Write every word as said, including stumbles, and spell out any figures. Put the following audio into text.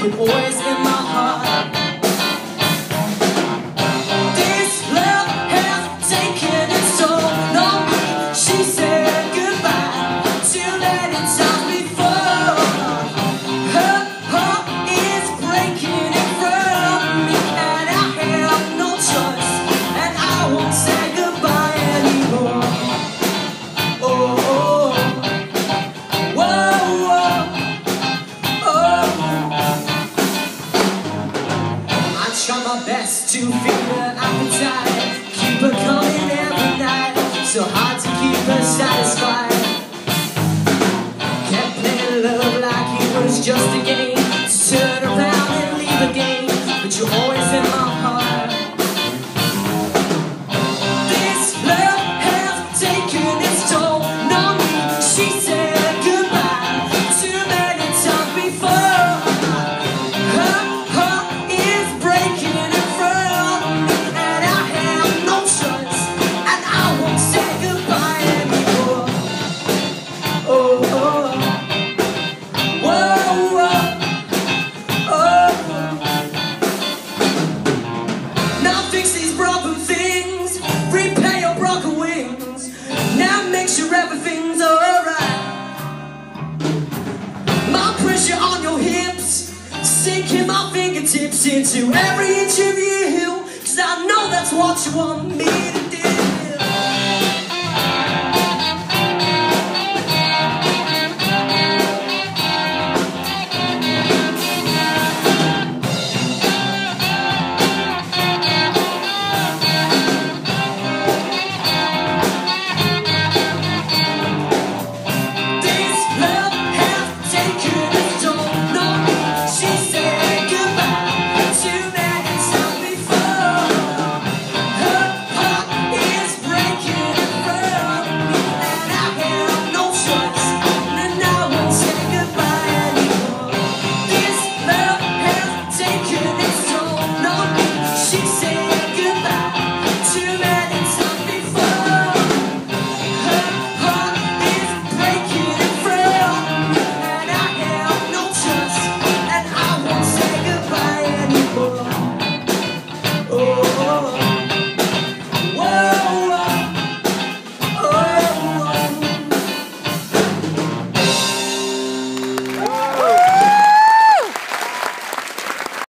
you're always in my heart. This love has taken its toll on me. She said goodbye too many times before. Her heart is breaking in front of me, and I have no choice, and I won't say goodbye anymore. Oh, oh. Whoa, whoa. Oh. I try my best to feel her appetite, keep her coming every night, so hard to keep her satisfied. Kept playing love like it was just a game, to turn around and leave again, but you're always in my heart. This love has taken its toll on me. She said goodbye too many times before. Her heart is breaking in front of me, and I have no choice, and I won't say goodbye anymore. Oh, oh. Whoa, whoa. Oh. Now fix these broken things, repair your broken wings. Now make sure everything's alright. My pressure on your hips, sinking my fingertips into every inch of you, 'cause I know that's what you want me to do.